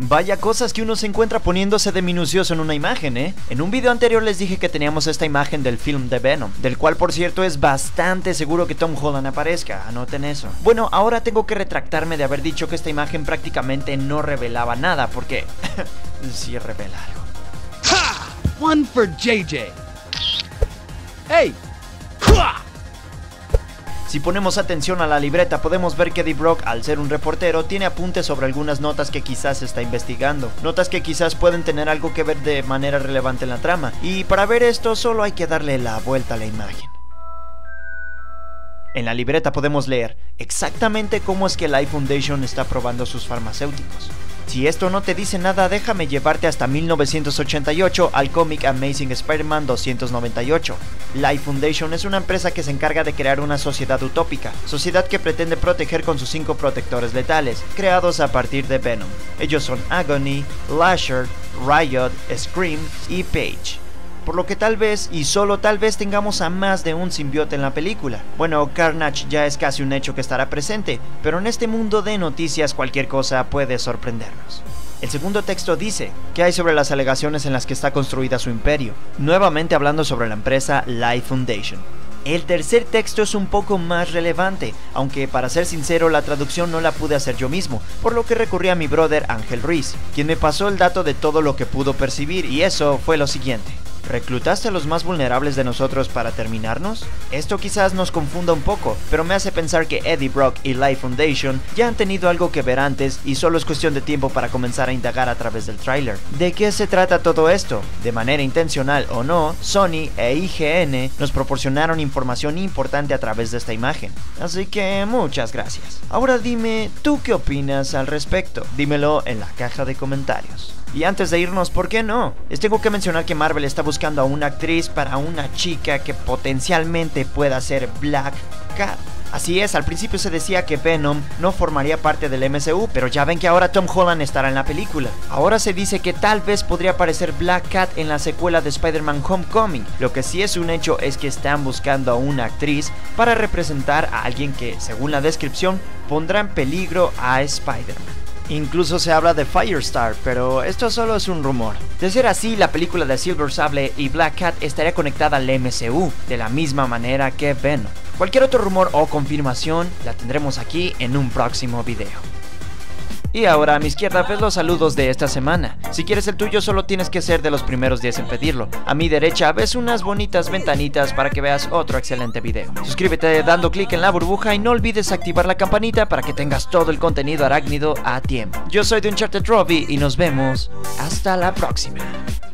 Vaya cosas que uno se encuentra poniéndose de minucioso en una imagen, ¿eh? En un video anterior les dije que teníamos esta imagen del film de Venom, del cual por cierto es bastante seguro que Tom Holland aparezca, anoten eso. Bueno, ahora tengo que retractarme de haber dicho que esta imagen prácticamente no revelaba nada, porque sí revela algo. Ha! One for JJ. Hey. Si ponemos atención a la libreta podemos ver que Eddie Brock, al ser un reportero, tiene apuntes sobre algunas notas que quizás está investigando, notas que quizás pueden tener algo que ver de manera relevante en la trama, y para ver esto solo hay que darle la vuelta a la imagen. En la libreta podemos leer exactamente cómo es que Life Foundation está probando sus farmacéuticos. Si esto no te dice nada, déjame llevarte hasta 1988 al cómic Amazing Spider-Man 298. Life Foundation es una empresa que se encarga de crear una sociedad utópica, sociedad que pretende proteger con sus 5 protectores letales, creados a partir de Venom. Ellos son Agony, Lasher, Riot, Scream y Page. Por lo que tal vez, y solo tal vez, tengamos a más de un simbionte en la película. Bueno, Carnage ya es casi un hecho que estará presente, pero en este mundo de noticias cualquier cosa puede sorprendernos. El segundo texto dice, ¿qué hay sobre las alegaciones en las que está construida su imperio? Nuevamente hablando sobre la empresa Life Foundation. El tercer texto es un poco más relevante, aunque para ser sincero la traducción no la pude hacer yo mismo, por lo que recurrí a mi brother Ángel Ruiz, quien me pasó el dato de todo lo que pudo percibir, y eso fue lo siguiente. ¿Reclutaste a los más vulnerables de nosotros para terminarnos? Esto quizás nos confunda un poco, pero me hace pensar que Eddie Brock y Life Foundation ya han tenido algo que ver antes y solo es cuestión de tiempo para comenzar a indagar a través del tráiler. ¿De qué se trata todo esto? De manera intencional o no, Sony e IGN nos proporcionaron información importante a través de esta imagen. Así que muchas gracias. Ahora dime, ¿tú qué opinas al respecto? Dímelo en la caja de comentarios. Y antes de irnos, ¿por qué no? Les tengo que mencionar que Marvel está buscando a una actriz para una chica que potencialmente pueda ser Black Cat. Así es, al principio se decía que Venom no formaría parte del MCU, pero ya ven que ahora Tom Holland estará en la película. Ahora se dice que tal vez podría aparecer Black Cat en la secuela de Spider-Man Homecoming. Lo que sí es un hecho es que están buscando a una actriz para representar a alguien que, según la descripción, pondrá en peligro a Spider-Man. Incluso se habla de Firestar, pero esto solo es un rumor. De ser así, la película de Silver Sable y Black Cat estaría conectada al MCU, de la misma manera que Venom. Cualquier otro rumor o confirmación la tendremos aquí en un próximo video. Y ahora a mi izquierda ves los saludos de esta semana. Si quieres el tuyo solo tienes que ser de los primeros 10 en pedirlo. A mi derecha ves unas bonitas ventanitas para que veas otro excelente video. Suscríbete dando clic en la burbuja y no olvides activar la campanita para que tengas todo el contenido arácnido a tiempo. Yo soy de Uncharted Robbie y nos vemos hasta la próxima.